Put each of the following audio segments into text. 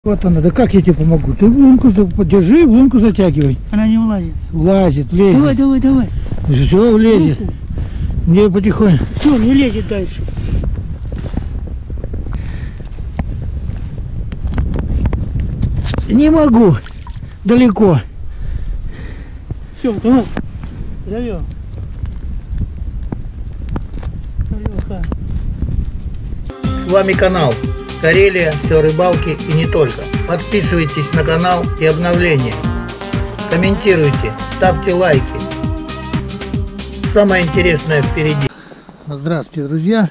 Вот она, да как я тебе помогу? Ты в лунку подержи, в лунку затягивай. Она не влазит. Влазит, влезет. Давай, давай, давай. Все влезет. Не потихоньку. Все, не лезет дальше. Не могу. Далеко. Все, давай. Зовем. Леха. С вами канал Карелия, все о рыбалке и не только. Подписывайтесь на канал и обновления. Комментируйте, ставьте лайки. Самое интересное впереди. Здравствуйте, друзья.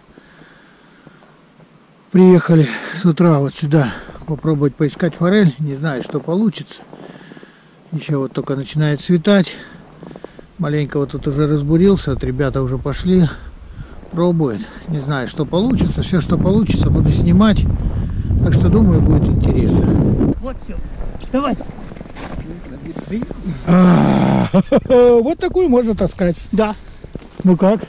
Приехали с утра вот сюда попробовать поискать форель. Не знаю, что получится. Еще вот только начинает светать. Маленько вот тут уже разбурился. Вот ребята уже пошли. Пробуют. Не знаю, что получится. Все, что получится, буду снимать. Так что, думаю, будет интересно. Вот все. Давай. Вот такую можно таскать. Да. Ну как?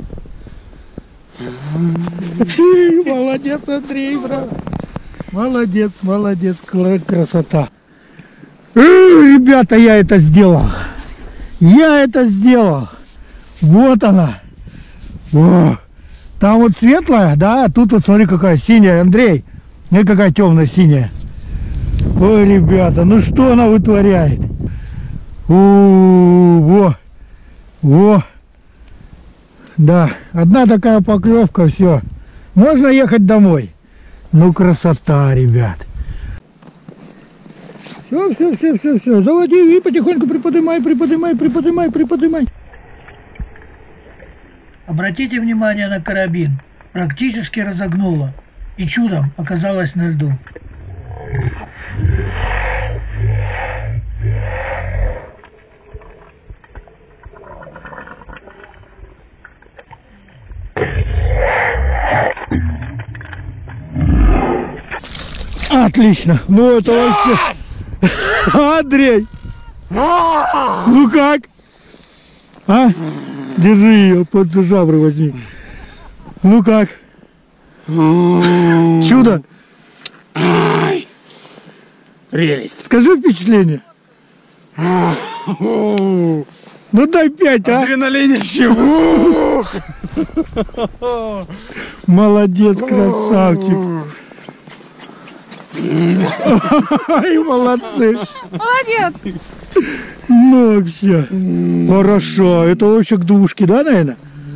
Молодец, Андрей, брат. Молодец, молодец. Красота. Ребята, я это сделал. Я это сделал. Вот она. О, там вот светлая, да, а тут вот смотри какая синяя, Андрей. Смотри какая темная синяя. Ой, ребята, ну что она вытворяет? Во, во. Да, одна такая поклевка, все. Можно ехать домой. Ну красота, ребят. Все. Заводи и потихоньку приподнимай. Обратите внимание на карабин. Практически разогнуло. И чудом оказалось на льду. Отлично. Ну это вообще... Андрей! Ну как? А? Держи ее, под жабры возьми. Ну как? Чудо? Ай, прелесть. Скажи впечатление. Ну дай 5, а? Адреналинище. Молодец, красавчик. Ай, молодцы. Молодец. Ну вообще. Хорошо. Это вообще к двушке, да, наверное?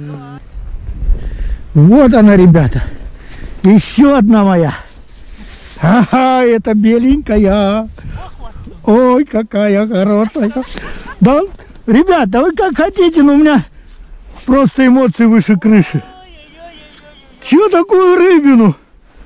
Вот она, ребята. Еще одна моя. Ага, это беленькая. Ой, какая хорошая. Да, ребят, да вы как хотите, но у меня просто эмоции выше крыши. Чё такую рыбину?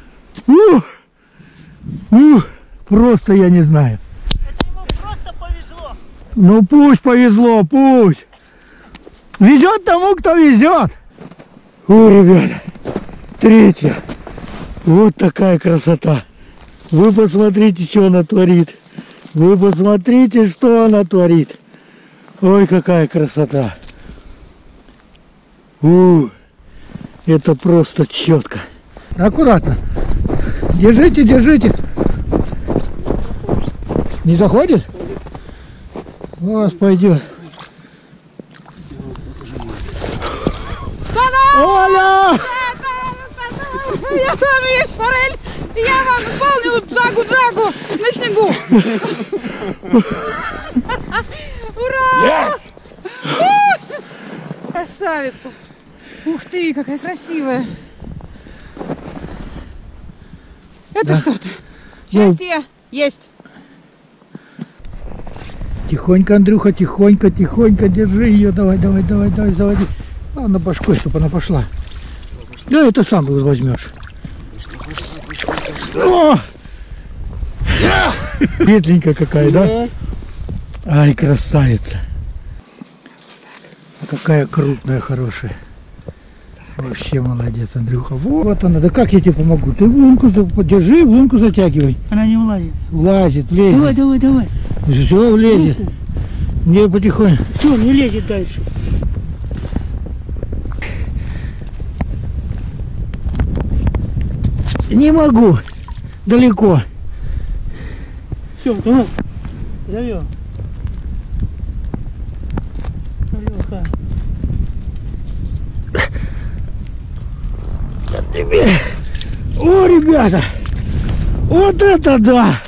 Просто я не знаю. Это ему просто повезло. Ну пусть повезло, пусть. Везет тому, кто везет. Ой, ребята, третья. Вот такая красота. Вы посмотрите, что она творит. Вы посмотрите, что она творит. Ой, какая красота. Это просто четко. Аккуратно. Держите. Не заходит? У вас пойдет. Оля! Я тоже есть форель, и я вам исполню джагу на снегу. Ура! Красавица! Ух ты, какая красивая! Это что-то. Счастье есть. Тихонько, Андрюха, тихонько, держи ее. Давай, заводи. Ладно, башкой, чтобы она пошла. Да, это сам возьмешь. О! Бедненькая какая, да? Ай, красавица. А какая крупная, хорошая. Вообще молодец, Андрюха. Вот она, да как я тебе помогу? Ты в лунку подержи, в лунку затягивай. Она не влазит. Влазит, влезет. Давай. Все влезет. Не потихоньку. Все, не лезет дальше. Не могу. Далеко. Все, давай. Зовем. Леха. О, ребята! Вот это да!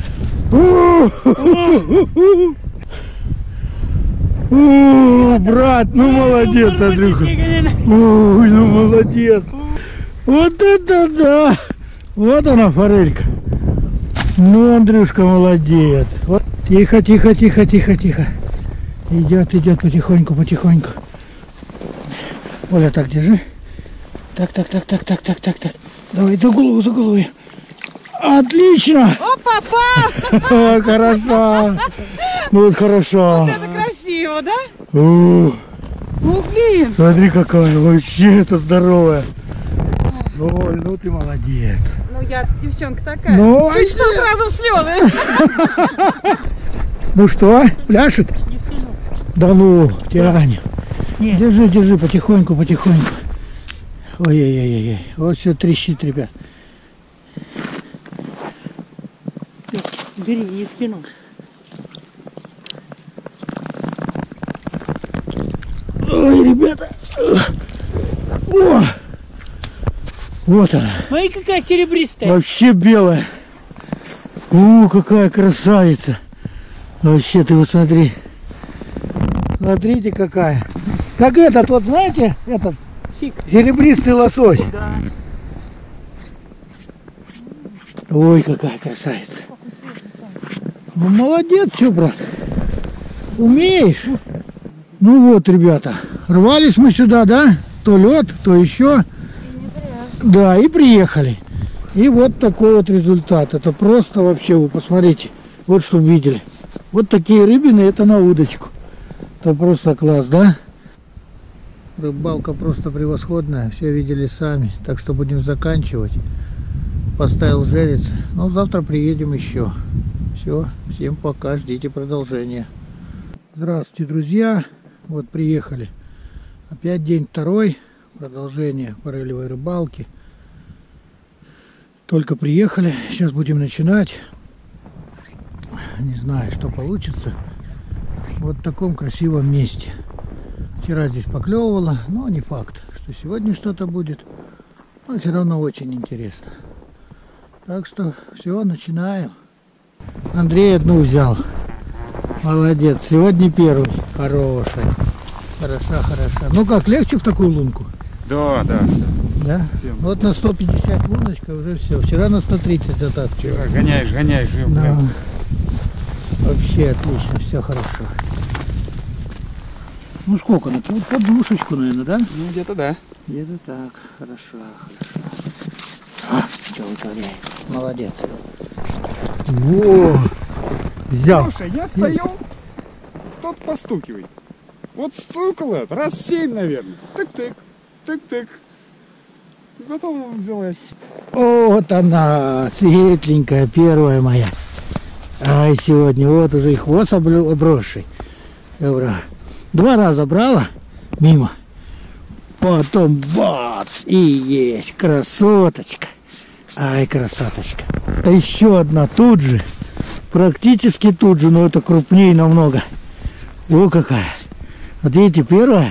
О, брат, ну молодец, Андрюха. Ой, ну молодец. Вот это да! Вот она, форелька. Ну, Андрюшка, молодец. Вот. Тихо, тихо, тихо, тихо, тихо. Идет, идет потихоньку, потихоньку. Оля, так держи. Так, так, так, так, так, так, так, так. Давай за голову, за голову. Отлично! О, попал! Ой, хорошо. Ну вот хорошо. Это красиво, да? Ух, Ну, блин. смотри, какая вообще это здоровая. Оль, ну ты молодец. Ну, я девчонка такая. Ну, Чуть что сразу в слезы. Ну что, пляшет? Не втянул. Да ну, тянем. Нет. Держи, держи, потихоньку, потихоньку. Ой-ой-ой-ой. Вот все трещит, ребят. Бери, не втянул. Ой, ребята. О! Вот она. Ой, какая серебристая. Вообще белая. Какая красавица. Вообще, ты вот смотри. Смотрите, какая. Как этот, вот знаете, этот Сик. серебристый лосось. Да. Ой, какая красавица. Ну, молодец, что, брат? Умеешь? Ну вот, ребята, рвались мы сюда, да? То лед, то еще. Да, и приехали. И вот такой вот результат. Это просто вообще, вы посмотрите, вот что увидели. Вот такие рыбины, это на удочку. Это просто класс, да? Рыбалка просто превосходная, все видели сами. Так что будем заканчивать. Поставил жерец. Но завтра приедем еще. Все, всем пока, ждите продолжения. Здравствуйте, друзья. Вот приехали. Опять день второй. Продолжение форелевой рыбалки. Только приехали. Сейчас будем начинать. Не знаю, что получится. Вот в таком красивом месте. Вчера здесь поклевывало, но не факт, что сегодня что-то будет. Но все равно очень интересно. Так что все, начинаем. Андрей одну взял. Молодец. Сегодня первый. Хороший. Хороша, хороша. Ну как, легче в такую лунку? Да, да. Да? Вот на 150 луночка уже все. Вчера на 130 затаскивал. Гоняешь, гоняешь. Да. Вообще отлично, все хорошо. Ну сколько? Ну вот подушечку, наверное, да? Ну, где-то да. Где-то так. Хорошо, хорошо. Что вытворяет? Молодец. Во! Взял. Слушай, я стою, кто-то постукивает. Вот стукало раз 7, наверное. Тык-тык, тык-тык. И потом взялась. Вот она, светленькая, первая моя. Ай, сегодня вот уже и хвост обросший. Добро. 2 раза брала мимо. Потом бац, и есть красоточка. Ай, красоточка. А еще одна тут же. Практически тут же, но это крупнее намного. О, какая. Вот видите, первая.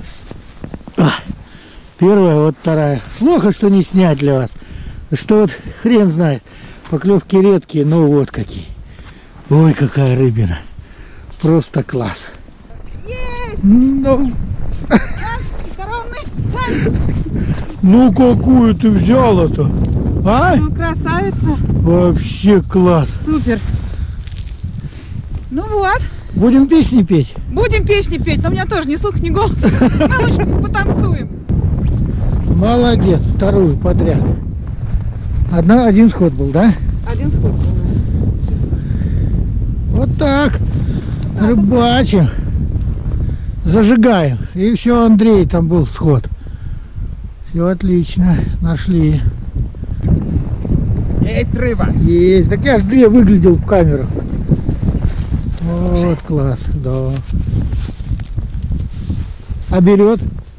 Первая, вот вторая. Плохо, что не снять для вас. Что вот хрен знает. Поклевки редкие, но вот какие. Ой, какая рыбина. Просто класс. Есть! Ну, Коронный! ну какую ты взяла-то? А? Ну, красавица! Вообще класс. Супер! Ну вот, Будем песни петь? будем песни петь, но у меня тоже ни слух, ни голос. Мы лучше потанцуем. Молодец, вторую подряд. Один сход был, да? Один сход. Вот так. Рыбачим. Зажигаем. И все, Андрей, там был сход. Все отлично. Нашли. Есть рыба. Есть. Так я ж 2 выглядел в камеру. Вот класс, да. А берет?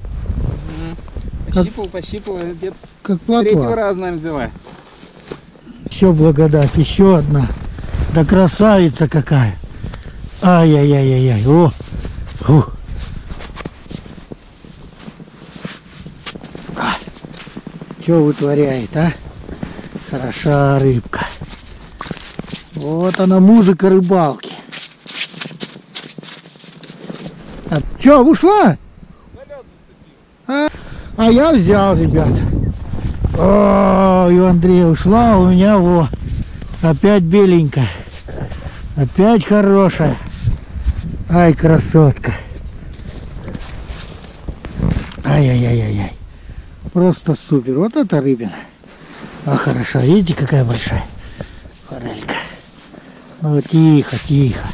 Пощипал, где-то Как 3-го плотва. раза, наверное, взяла. Еще благодать. Еще одна. Да красавица какая. Ай-яй-яй-яй-яй. О! Фу. Что вытворяет, а? Хороша рыбка. Вот она, музыка рыбалки. Что, ушла? А я взял, ребята. Ой, у Андрея ушла, у меня во. Опять беленькая. Опять хорошая. Ай, красотка. Ай-яй-яй-яй-яй. Просто супер. Вот это рыбина. А хорошо. Видите, какая большая форелька. Ну, тихо, тихо.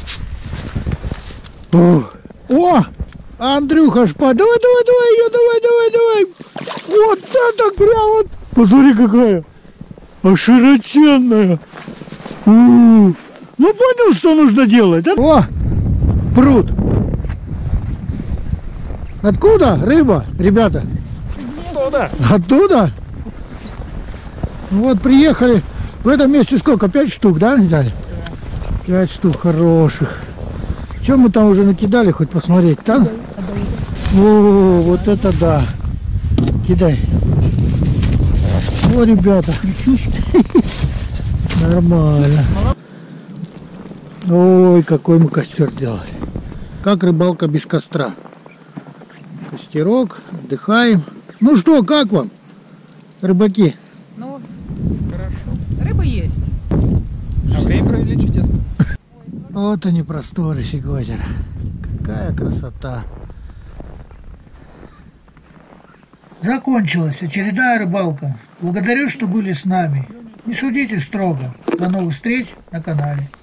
О! Андрюха, шпа. Давай, давай, давай ее, давай, давай, давай. Вот это прям вот. Посмотри, какая. А широченная. Ну, понял, что нужно делать. О! Пруд. Откуда рыба, ребята? Оттуда. Оттуда? Вот приехали. В этом месте сколько? 5 штук, да, взяли? 5 штук хороших. Что мы там уже накидали, хоть посмотреть? Там? О, вот это да. Кидай. О, ребята. Нормально. Ой, какой мы костер делали. Как рыбалка без костра. Костерок, отдыхаем. Ну что, как вам, рыбаки? Ну, хорошо. Рыба есть. А время провели чудесно. Вот они, просторы Сигозера. Какая красота. Закончилась очередная рыбалка. Благодарю, что были с нами. Не судите строго. До новых встреч на канале.